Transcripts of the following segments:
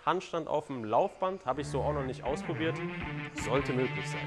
Handstand auf dem Laufband, habe ich so auch noch nicht ausprobiert. Sollte möglich sein.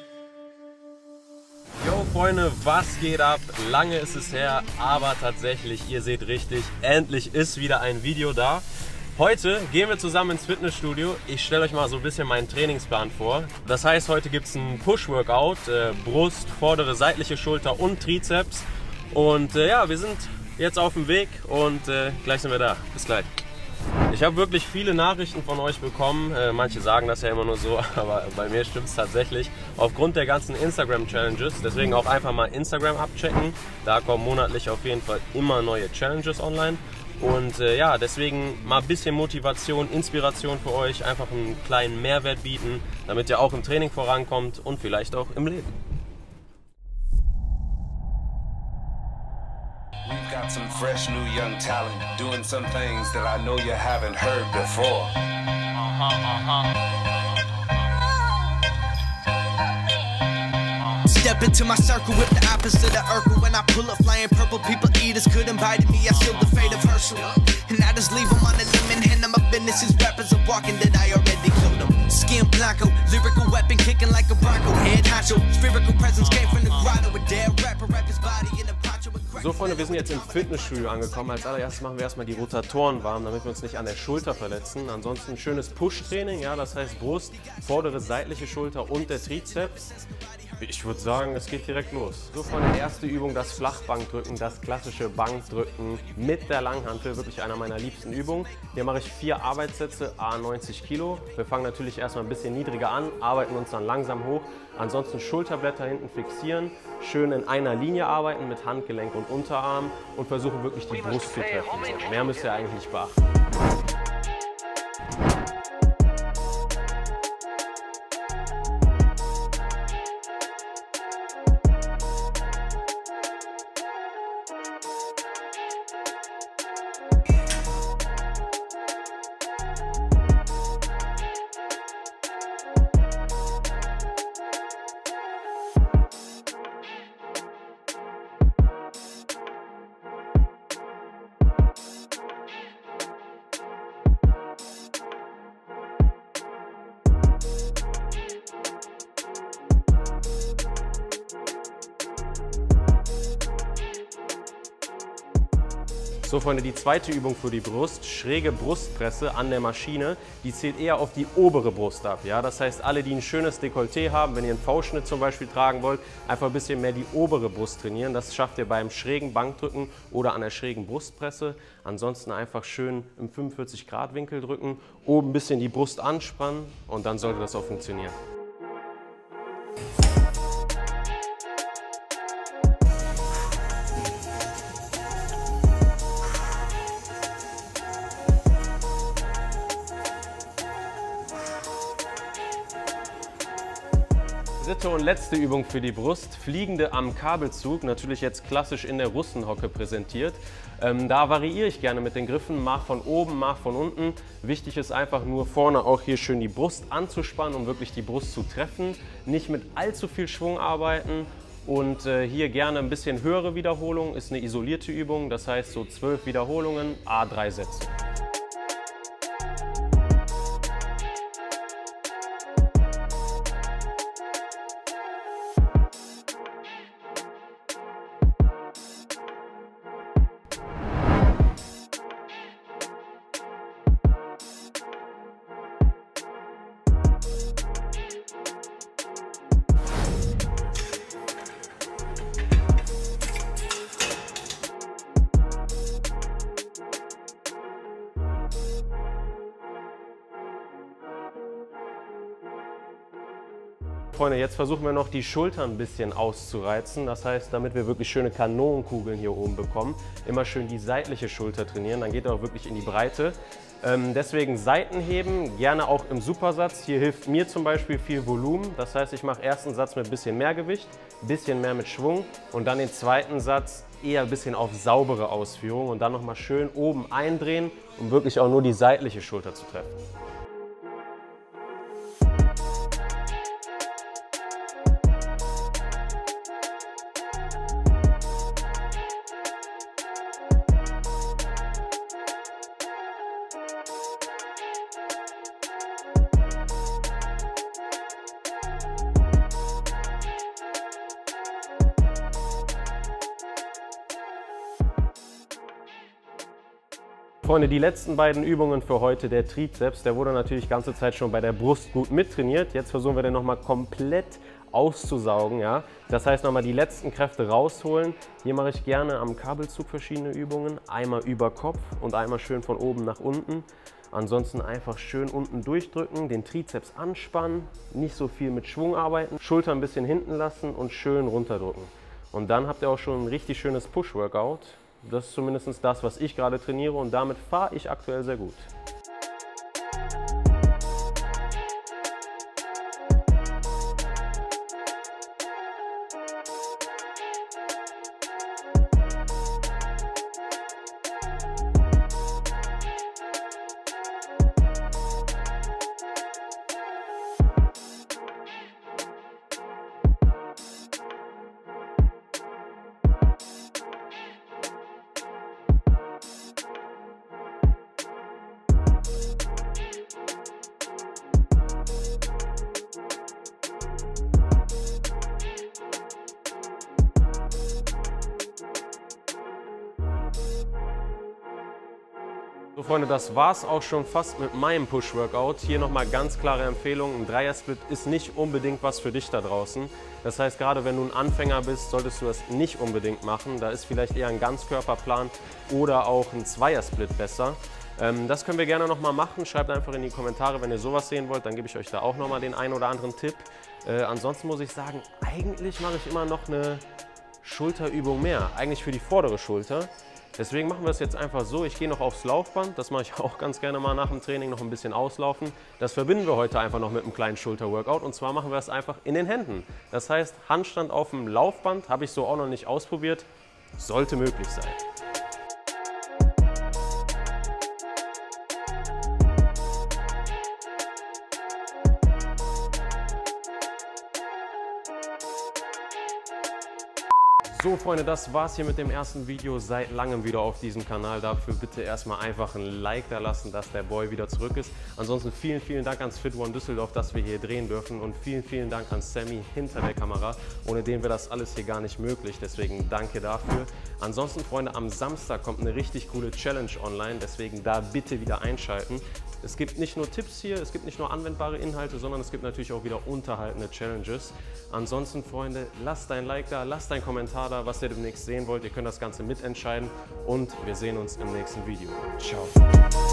Yo Freunde, was geht ab? Lange ist es her, aber tatsächlich, ihr seht richtig, endlich ist wieder ein Video da. Heute gehen wir zusammen ins Fitnessstudio. Ich stelle euch mal so ein bisschen meinen Trainingsplan vor. Das heißt, heute gibt es ein Push-Workout, Brust, vordere, seitliche Schulter und Trizeps. Und ja, wir sind jetzt auf dem Weg und gleich sind wir da. Bis gleich. Ich habe wirklich viele Nachrichten von euch bekommen. Manche sagen das ja immer nur so, aber bei mir stimmt es tatsächlich. Aufgrund der ganzen Instagram-Challenges. Deswegen auch einfach mal Instagram abchecken. Da kommen monatlich auf jeden Fall immer neue Challenges online. Und ja, deswegen mal ein bisschen Motivation, Inspiration für euch. Einfach einen kleinen Mehrwert bieten, damit ihr auch im Training vorankommt und vielleicht auch im Leben. We've got some fresh new young talent doing some things that I know you haven't heard before. Step into my circle with the opposite of Urkel. When I pull up flying purple, people eaters could invite me. I seal the fate of Herschel, and I just leave them on the limb and hand them my business. These rappers are walking that I already killed them. Skin blanco, lyrical weapon kicking like a bronco. Head honcho, spherical presence came from the grotto. A dead rapper, rap his body in a poncho. So Freunde, wir sind jetzt im Fitnessstudio angekommen. Als allererstes machen wir erstmal die Rotatoren warm, damit wir uns nicht an der Schulter verletzen. Ansonsten schönes Push-Training, ja, das heißt Brust, vordere, seitliche Schulter und der Trizeps. Ich würde sagen, es geht direkt los. So Freunde, erste Übung, das Flachbankdrücken, das klassische Bankdrücken mit der Langhantel, wirklich einer meiner liebsten Übungen. Hier mache ich 4 Arbeitssätze, à 90 Kilo. Wir fangen natürlich erstmal ein bisschen niedriger an, arbeiten uns dann langsam hoch. Ansonsten Schulterblätter hinten fixieren, schön in einer Linie arbeiten mit Handgelenk und Unterarm und versuchen wirklich die Brust zu treffen. So, mehr müsst ihr eigentlich nicht beachten. So Freunde, die zweite Übung für die Brust, schräge Brustpresse an der Maschine, die zählt eher auf die obere Brust ab. Ja? Das heißt, alle, die ein schönes Dekolleté haben, wenn ihr einen V-Schnitt zum Beispiel tragen wollt, einfach ein bisschen mehr die obere Brust trainieren. Das schafft ihr beim schrägen Bankdrücken oder an der schrägen Brustpresse. Ansonsten einfach schön im 45-Grad-Winkel drücken, oben ein bisschen die Brust anspannen und dann sollte das auch funktionieren. Dritte und letzte Übung für die Brust, Fliegende am Kabelzug, natürlich jetzt klassisch in der Russenhocke präsentiert. Da variiere ich gerne mit den Griffen, mal von oben, mal von unten. Wichtig ist einfach nur vorne auch hier schön die Brust anzuspannen, um wirklich die Brust zu treffen. Nicht mit allzu viel Schwung arbeiten und hier gerne ein bisschen höhere Wiederholung, ist eine isolierte Übung, das heißt so 12 Wiederholungen, à 3 Sätze. Freunde, jetzt versuchen wir noch die Schultern ein bisschen auszureizen. Das heißt, damit wir wirklich schöne Kanonenkugeln hier oben bekommen, immer schön die seitliche Schulter trainieren, dann geht er auch wirklich in die Breite. Deswegen Seitenheben, gerne auch im Supersatz. Hier hilft mir zum Beispiel viel Volumen. Das heißt, ich mache ersten Satz mit ein bisschen mehr Gewicht, ein bisschen mehr mit Schwung und dann den zweiten Satz eher ein bisschen auf saubere Ausführung und dann nochmal schön oben eindrehen, um wirklich auch nur die seitliche Schulter zu treffen. Freunde, die letzten beiden Übungen für heute, der Trizeps, der wurde natürlich die ganze Zeit schon bei der Brust gut mittrainiert. Jetzt versuchen wir den nochmal komplett auszusaugen. Ja? Das heißt, nochmal die letzten Kräfte rausholen. Hier mache ich gerne am Kabelzug verschiedene Übungen. Einmal über Kopf und einmal schön von oben nach unten. Ansonsten einfach schön unten durchdrücken, den Trizeps anspannen, nicht so viel mit Schwung arbeiten, Schulter ein bisschen hinten lassen und schön runterdrücken. Und dann habt ihr auch schon ein richtig schönes Push-Workout. Das ist zumindest das, was ich gerade trainiere und damit fahre ich aktuell sehr gut. So Freunde, das war's auch schon fast mit meinem Push-Workout. Hier nochmal ganz klare Empfehlung, ein Dreier-Split ist nicht unbedingt was für dich da draußen. Das heißt, gerade wenn du ein Anfänger bist, solltest du das nicht unbedingt machen. Da ist vielleicht eher ein Ganzkörperplan oder auch ein Zweier-Split besser. Das können wir gerne nochmal machen. Schreibt einfach in die Kommentare, wenn ihr sowas sehen wollt, dann gebe ich euch da auch nochmal den einen oder anderen Tipp. Ansonsten muss ich sagen, eigentlich mache ich immer noch eine Schulterübung mehr, eigentlich für die vordere Schulter. Deswegen machen wir es jetzt einfach so, ich gehe noch aufs Laufband, das mache ich auch ganz gerne mal nach dem Training, noch ein bisschen auslaufen. Das verbinden wir heute einfach noch mit einem kleinen Schulterworkout und zwar machen wir es einfach in den Händen. Das heißt, Handstand auf dem Laufband habe ich so auch noch nicht ausprobiert, sollte möglich sein. So Freunde, das war's hier mit dem ersten Video seit langem wieder auf diesem Kanal. Dafür bitte erstmal einfach ein Like da lassen, dass der Boy wieder zurück ist. Ansonsten vielen Dank ans Fit One Düsseldorf, dass wir hier drehen dürfen und vielen Dank an Sammy hinter der Kamera, ohne den wäre das alles hier gar nicht möglich. Deswegen danke dafür. Ansonsten Freunde, am Samstag kommt eine richtig coole Challenge online, deswegen da bitte wieder einschalten. Es gibt nicht nur Tipps hier, es gibt nicht nur anwendbare Inhalte, sondern es gibt natürlich auch wieder unterhaltende Challenges. Ansonsten Freunde, lasst ein Like da, lasst einen Kommentar da, was ihr demnächst sehen wollt. Ihr könnt das Ganze mitentscheiden und wir sehen uns im nächsten Video. Ciao.